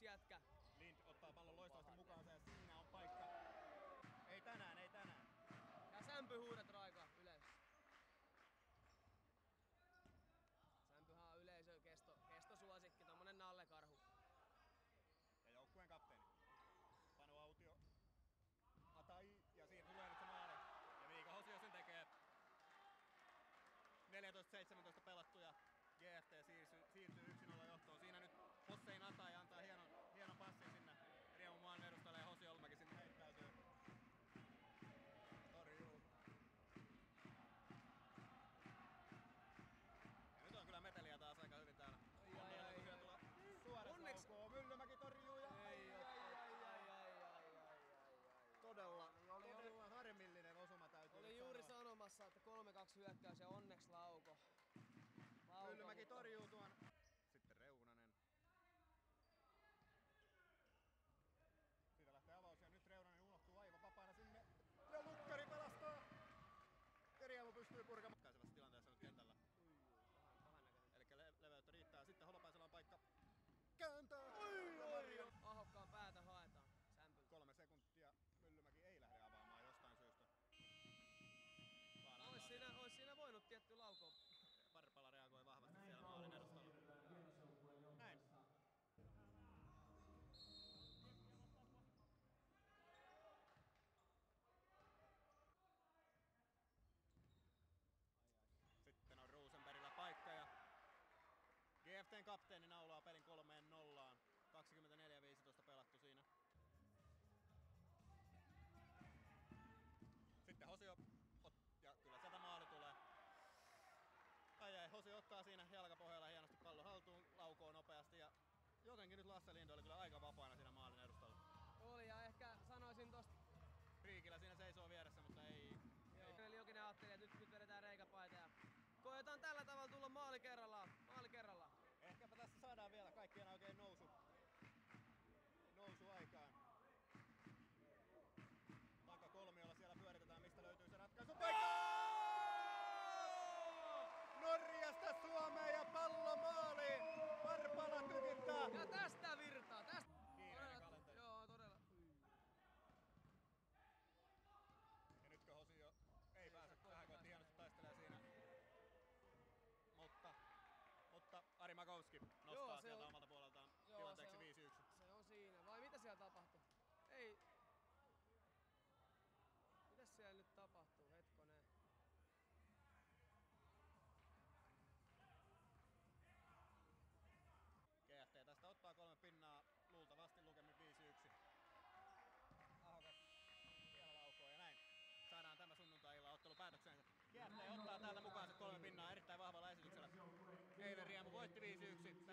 yksi jätkä. Lind ottaa pallon loistavasti mukaansa ja siinä on paikka. Ei tänään, ei tänään. Ja sämpyhuudet Raikola yleisössä. Sämpyhän on yleisön kestosuosikki, tommonen nallekarhu. Ja joukkueen kapteeni. Panu Autio. Atai ja siitä tulee nyt se maali. Ja Miika Hosio sen tekee. 14-17 pelattu ja GFT siirtyy 1-0 johtoon. Siinä nyt Hossein Atai antaa hienon passin sinne Riemun maan edustajalle ja Hosi Olmäki sinne heittäytyy. Torjuu. Ja nyt on kyllä meteliä taas aika hyvin täällä. Suoraan laukoo. Myllymäki torjuu ja todella harmillinen osuma täytyy Olin juuri sanomassa, että 3-2 hyökkäys ja onneksi lauko. Myllymäki torjuu tuon. Sitten Reunanen. Siitä lähtee avaus ja nyt Reunanen unohtuu aivan vapaana sinne. Ja Lukkari pelastaa. Ja Riemu pystyy purkamaan. Katkaisevassa tilanteessa nyt kentällä. Eli leveyttä riittää. Sitten Holopaisella on paikka. Kääntää! Ahokkaan päätä haetaan. Sämpylä. 3 sekuntia. Myllymäki ei lähde avaamaan jostain syystä. Ois siinä voinut tietty laukoa. Parpala reagoi vahvasti siellä maalin edustalla. Näin. Sitten on Rosenbergillä paikka ja GFT:n kapteeni naulaa pelin 3-0. 24-15 pelattu siinä. Sitten Hosio ja kyllä sieltä maali tulee. Hosio ottaa siinä jalkapohjalla hienosti pallon haltuun, laukoo nopeasti ja jotenkin nyt Lasse Lind oli kyllä aika vapaana siinä maalin edustalla. Oli ja ehkä sanoisin tosta... Riikilä siinä seisoo vieressä, mutta ei. Eli Jokinen ajatteli, että nyt vedetään reikäpaita ja koetaan tällä tavalla tulla maali kerrallaan. Ehkäpä tässä saadaan vielä kaikkien oikein nousu aikaan. Takakolmiolla siellä pyöritetään, mistä löytyy se ratkaisupaikka! Norjasta Suomeen ja pallo maaliin! Parpala tykittää! Ja tästä virtaa! Kiireinen kalenteri. Joo, todella. Ja nytkö Hosio ei pääse tähän, kun hienosti taistelee siinä. Mutta Ari Makowski nostaa sieltä omalta puoleltaan tilanteeksi 5-1. Se on siinä. Vai mitä siellä tapahtuu? Ei. Mitäs siellä nyt tapahtuu? Hetkonen. GFT tästä ottaa 3 pinnaa, luultavasti lukemin 5-1. Ahokas vielä laukoo ja näin. Saadaan tämä sunnuntai-illan ottelu päätöksensä. GFT ottaa täältä mukaan se 3 pinnaa erittäin vahvalla esityksellä. Eilen Riemu voitti 5-1.